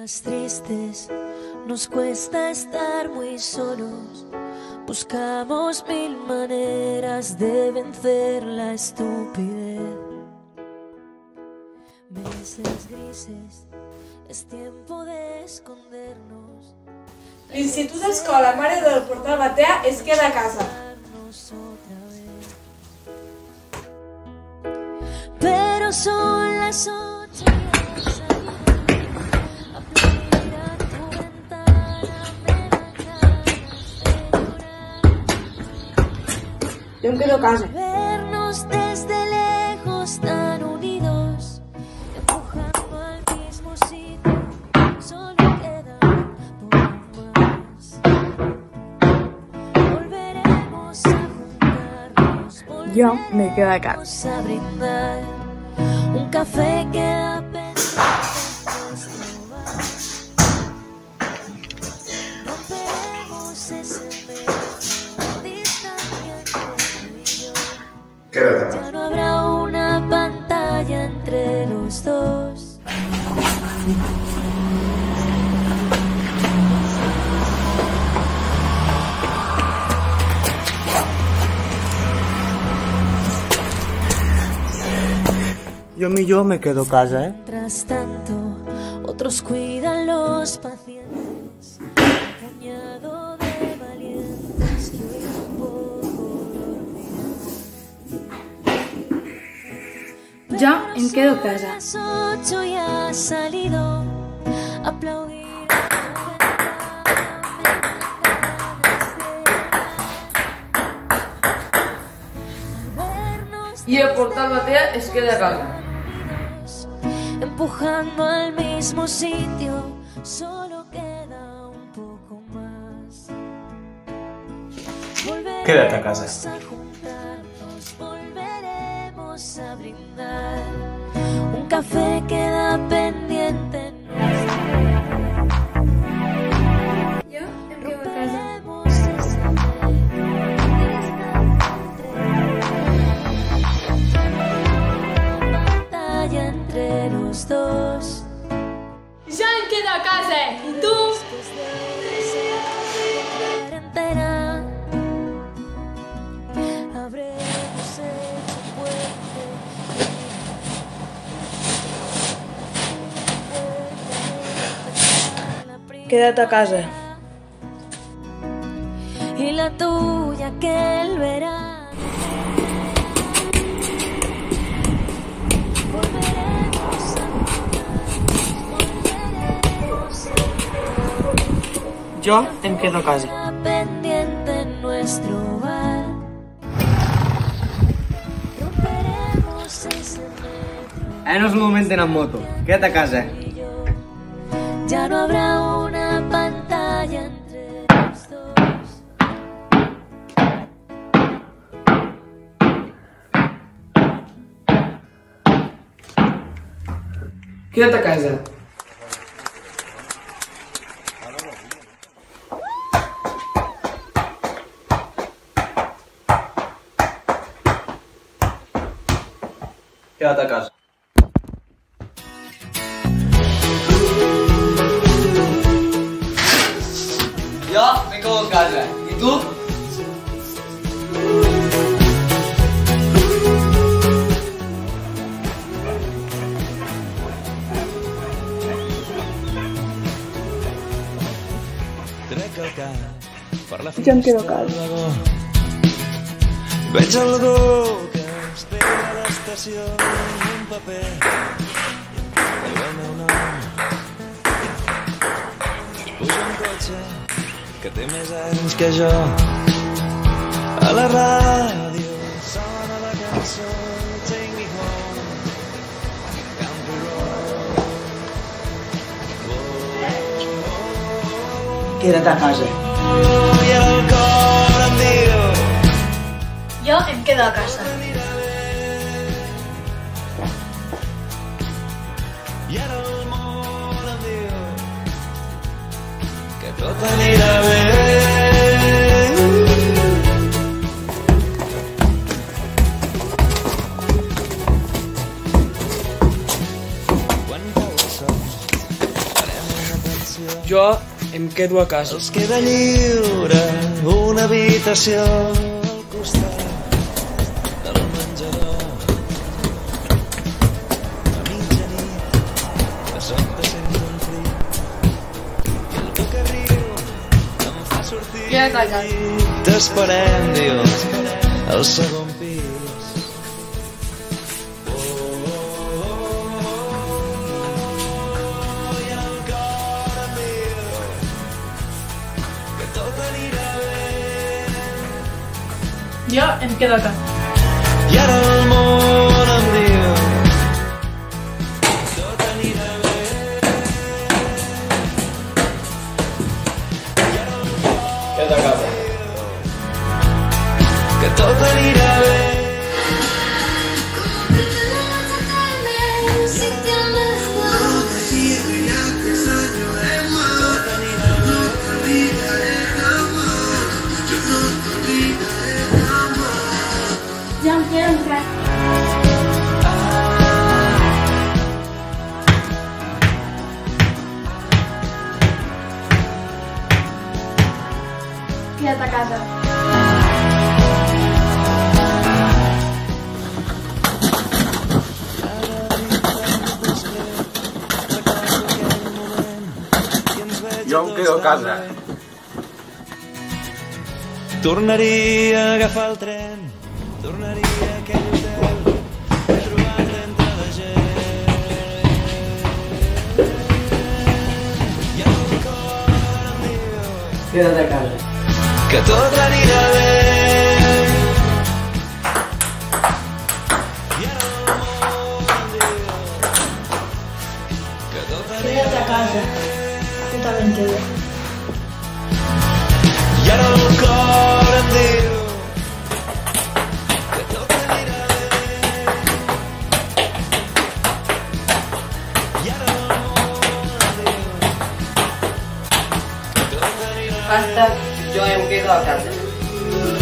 días tristes nos cuesta estar muy solos. Buscamos mil maneras de vencer la estupidez. Meses grises, és tiempo de escondernos. L'Institut d'Escola Mare del Portal Batea es queda a casa. Pero son las 8 y has salido. Aplaudir a tu ventana me dan ganas de llorar. Jo em quedo a casa. Vernos desde lejos tan unidos, empujando al mismo sitio, solo queda un poco más. Volveremos a juntarnos, Jo me quedo a casa. volveremos a brindar un café queda pendiente en nuestro bar. Romperemos ese metro de distancia entre tú y yo. Quédate. Ya no habrá una pantalla entre los dos. Yo millor me quedo a casa, ¿eh? Mientras tanto, otros cuidan los pacientes. Un puñado de valientes que hoy un poco dormirán. Jo em quedo a casa. Las 8 y ha salido. Aplaudir a tu ventana I el Portal Batea es queda a casa. empujando al mismo sitio, solo queda un poco más. Quédate a casa. Volveremos a juntarnos, volveremos a brindar. Un café queda pendiente en Jo em quedo a casa. Romperemos ese pantalla entre los dos. Jo em quedo a casa. I tu? Cuarentena, habremos hecho puente. Queda't a casa. Y la tuya que el verano. Volveremos a volveremos Jo em quedo a casa. a pendiente en nuestro bar. Romperemos ese metro Ara no és el moment d'anar amb moto. Queda't a casa. y yo. Ya no habrá una pantalla entre los dos. Queda't a casa. Queda't a casa. Jo me quedo a casa. I tu? Jo em quedo a casa. Veig algú que espera a l'estació amb un paper diu el meu nom. Puja un cotxe que té més anys que jo. A la ràdio sona la cançó Take Me Home, Country Road. Queda't a casa. I el cor em diu Jo em quedo a casa. I ara el món em diu que tot anirà bé. Quan cau el sol farem una Jo em quedo a casa. Els queda lliure una habitació al costat del menjador. A mitjanit, de sobte sento un frit i el que riu em fa sortir. Ja he tallat. T'esperem, diu, al segon pis. Jo em quedo a casa. I ara el món em diu tot anirà bé. Queda't a casa. Que tot anirà bé. Ja em quedo en casa. Queda't a casa. Jo em quedo a casa. Tornaria a agafar el tren, tornaria a aquell hotel, he trobat entre la gent. I el cor em diu Queda't a casa. que tot anirà bé. I ara el món em diu que tot anirà Quédate a casa. Totalmente bien. I ara el cor em diu que tot anirà bé. I ara el món em diu que tot anirà bé. Jo em quedo a casa.